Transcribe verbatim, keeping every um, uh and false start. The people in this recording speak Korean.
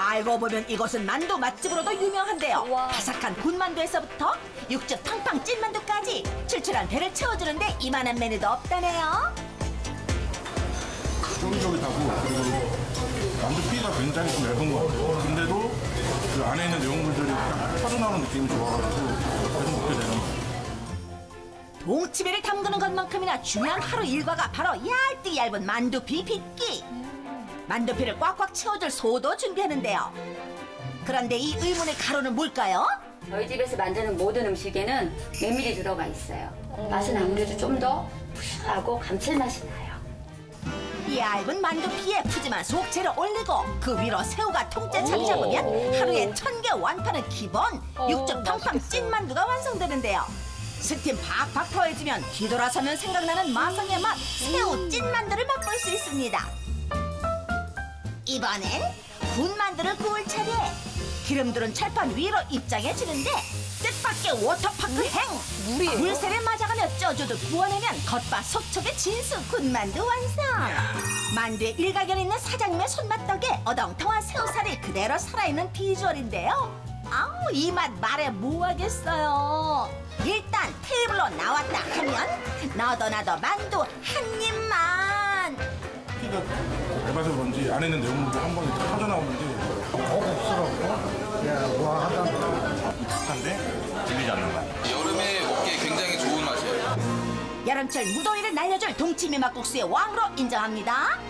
알고 보면 이곳은 만두 맛집으로도 유명한데요. 우와. 바삭한 군만두에서부터 육즙 팡팡 찐만두까지 출출한 배를 채워주는데 이만한 메뉴도 없다네요. 쫄깃쫄깃하고 그리고 만두 피가 굉장히 좀 얇은 것 같아요. 근데도 그 안에 있는 내용물들이 딱 터져나오는 느낌이 좋아가지고 계속 먹게 되는 것 같아요. 동치미를 담그는 것만큼이나 중요한 하루 일과가 바로 얇디 얇은 만두피 빚기. 만두피를 꽉꽉 채워줄 소도 준비하는데요. 그런데 이 의문의 가루는 뭘까요? 저희 집에서 만드는 모든 음식에는 메밀이 들어가 있어요. 맛은 아무래도 좀 더 푸짐하고 감칠맛이 나요. 얇은 만두피에 푸짐한 속채를 올리고 그 위로 새우가 통째 자리 잡으면 하루에 천 개 완파는 기본 육즙 팡팡 찐만두가 완성되는데요. 스팀 팍팍 더해지면 뒤돌아서면 생각나는 마성의 맛 새우 찐만두를 맛볼 수 있습니다. 이번엔 군만두를 구울 차례. 기름 두른 철판 위로 입장해 주는데 뜻밖의 워터파크 행! 물이에요? 물새를 맞아가며 쪄주듯 구워내면 겉바 속촉의 진수 군만두 완성! 만두에 일가견 있는 사장님의 손맛 덕에 어덩텅한 새우살이 그대로 살아있는 비주얼인데요. 아우 이 맛 말해 뭐하겠어요. 일단 테이블로 나왔다 하면 너도 나도 만두 한 입만. 피가 얇아서 그런지 안에 있는 내용물이 한 번에 터져나오는데 고급스럽고 우아하다. 익숙한데 질리지 않는 맛. 여름에 먹기에 굉장히 좋은 맛이에요. 여름철 무더위를 날려줄 동치미 막국수의 왕으로 인정합니다.